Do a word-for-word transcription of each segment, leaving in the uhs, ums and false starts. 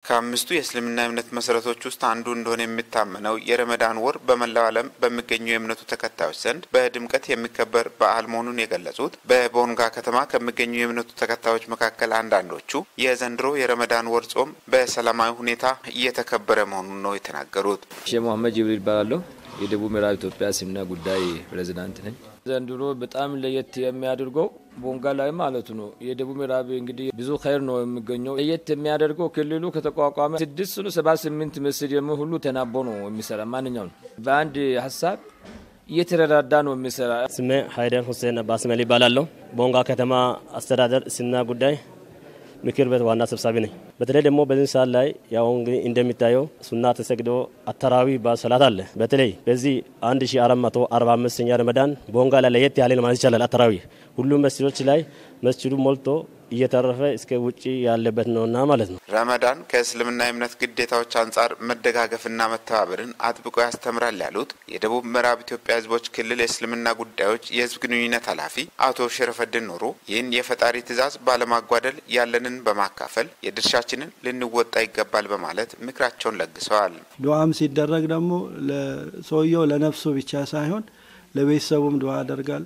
ከአምስቱ የእስልምና እምነት መሰረቶች ውስጥ አንዱ እንደሆነ የሚታመነው የረመዳን ወር በመላው ዓለም በሚገኙ የእምነቱ ተከታዮች ዘንድ በድምቀት የሚከበር በዓል መሆኑን የገለጹት በቦንጋ ከተማ ከሚገኙ የእምነቱ ተከታዮች መካከል አንዳንዶቹ የዘንድሮ የረመዳን ወር ጾም በሰላማዊ ሁኔታ እየተከበረ መሆኑን ነው የተናገሩት። ሼህ መሐመድ ጅብሪል ባላለው የደቡብ ምዕራብ ኢትዮጵያ እስልምና ጉዳይ ፕሬዝዳንት ነኝ። ዘንድሮ በጣም ለየት የሚያደርገው ቦንጋ ላይ ማለት ነው የደቡብ ምዕራብ እንግዲህ ብዙ ኸይር ነው የሚገኘው። ለየት የሚያደርገው ክልሉ ከተቋቋመ ስድስት ነው ሰባት ስምንት መስጊድ ሁሉ ተናቦ ነው የሚሰራ ማንኛው በአንድ ሐሳብ እየተረዳዳ ነው የሚሰራ። ስሜ ሃይደር ሁሴን ባስመሊ ባላለው ቦንጋ ከተማ አስተዳደር እስልምና ጉዳይ ምክር ቤት ዋና ሰብሳቢ ነኝ። በተለይ ደግሞ በዚህ ሰዓት ላይ ያው እንግዲህ እንደሚታየው ሱና ተሰግዶ አተራዊ በሰላት አለ። በተለይ በዚህ አንድ ሺህ አራት መቶ አርባ አምስተኛ ረመዳን ቦንጋ ላይ ለየት ያለ ማለት ይቻላል። አተራዊ ሁሉም መስጊዶች ላይ መስጊዱ ሞልቶ እየተረፈ እስከ ውጪ ያለበት ነውና ማለት ነው። ረመዳን ከእስልምና እምነት ግዴታዎች አንፃር መደጋገፍና መተባበርን አጥብቆ ያስተምራል ያሉት የደቡብ ምዕራብ ኢትዮጵያ ህዝቦች ክልል የእስልምና ጉዳዮች የህዝብ ግንኙነት ኃላፊ አቶ ሸረፈድን ኑሩ ይህን የፈጣሪ ትእዛዝ ባለማጓደል ያለንን በማካፈል የድርሻችንን ልንወጣ ይገባል በማለት ምክራቸውን ለግሰዋል። ዱዓም ሲደረግ ደግሞ ለሰውየው ለነፍሱ ብቻ ሳይሆን ለቤተሰቡም ዱዓ ያደርጋል፣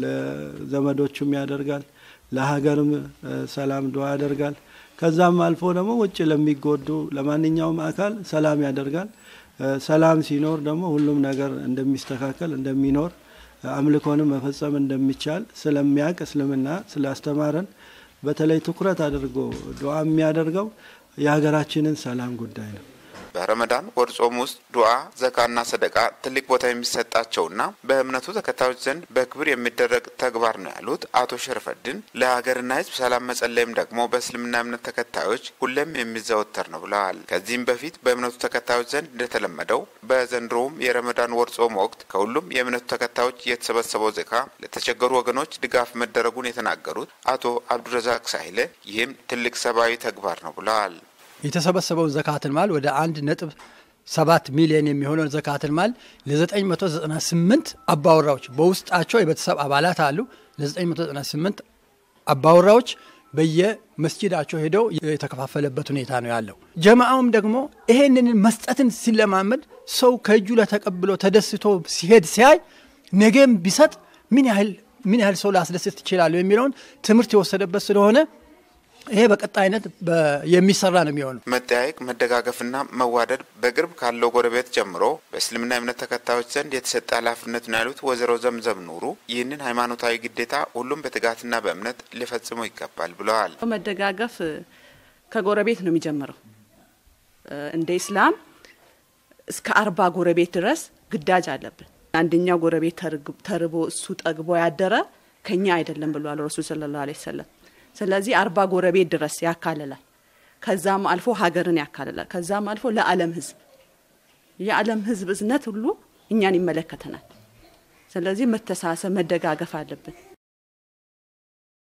ለዘመዶቹም ያደርጋል፣ ለሀገርም ሰላም ዱዓ ያደርጋል። ከዛም አልፎ ደግሞ ውጭ ለሚጎዱ ለማንኛውም አካል ሰላም ያደርጋል። ሰላም ሲኖር ደግሞ ሁሉም ነገር እንደሚስተካከል እንደሚኖር አምልኮንም መፈጸም እንደሚቻል ስለሚያውቅ እስልምና ስላስተማረን በተለይ ትኩረት አድርጎ ዱዓ የሚያደርገው የሀገራችንን ሰላም ጉዳይ ነው። በረመዳን ወር ጾም ውስጥ ዱዓ፣ ዘካና ሰደቃ ትልቅ ቦታ የሚሰጣቸውና በእምነቱ ተከታዮች ዘንድ በክብር የሚደረግ ተግባር ነው ያሉት አቶ ሸረፈድን ለሀገርና ህዝብ ሰላም መጸለይም ደግሞ በእስልምና እምነት ተከታዮች ሁሌም የሚዘወተር ነው ብለዋል። ከዚህም በፊት በእምነቱ ተከታዮች ዘንድ እንደተለመደው በዘንድሮውም የረመዳን ወር ጾም ወቅት ከሁሉም የእምነቱ ተከታዮች የተሰበሰበው ዘካ ለተቸገሩ ወገኖች ድጋፍ መደረጉን የተናገሩት አቶ አብዱረዛቅ ሳይለ ይህም ትልቅ ሰብአዊ ተግባር ነው ብለዋል። የተሰበሰበው ዘካትን ማል ወደ አንድ ነጥብ ሰባት ሚሊዮን የሚሆነው ዘካትን ማል ለዘጠኝ መቶ ዘጠና ስምንት አባወራዎች በውስጣቸው የቤተሰብ አባላት አሉ። ለዘጠኝ መቶ ዘጠና ስምንት አባወራዎች በየመስጊዳቸው ሄደው የተከፋፈለበት ሁኔታ ነው ያለው። ጀማዓውም ደግሞ ይሄንን መስጠትን ሲለማመድ ሰው ከእጁ ለተቀብሎ ተደስቶ ሲሄድ ሲያይ ነገም ቢሰጥ ምን ያህል ምን ያህል ሰው ላስደስት ይችላል የሚለውን ትምህርት የወሰደበት ስለሆነ ይሄ በቀጣይነት የሚሰራ ነው የሚሆነው። መጠያየቅ፣ መደጋገፍና መዋደድ በቅርብ ካለው ጎረቤት ጀምሮ በእስልምና እምነት ተከታዮች ዘንድ የተሰጠ ኃላፊነት ነው ያሉት ወይዘሮ ዘምዘም ኑሩ ይህንን ሃይማኖታዊ ግዴታ ሁሉም በትጋትና በእምነት ሊፈጽመው ይገባል ብለዋል። መደጋገፍ ከጎረቤት ነው የሚጀምረው። እንደ እስላም እስከ አርባ ጎረቤት ድረስ ግዳጅ አለብን። አንደኛው ጎረቤት ተርቦ እሱ ጠግቦ ያደረ ከኛ አይደለም ብለዋል ረሱል ሰለላሁ ዐለይሂ ወሰለም። ስለዚህ አርባ ጎረቤት ድረስ ያካለላል። ከዛም አልፎ ሀገርን ያካለላል። ከዛም አልፎ ለዓለም ህዝብ የዓለም ህዝብ እዝነት ሁሉ እኛን ይመለከተናል። ስለዚህ መተሳሰብ መደጋገፍ አለብን።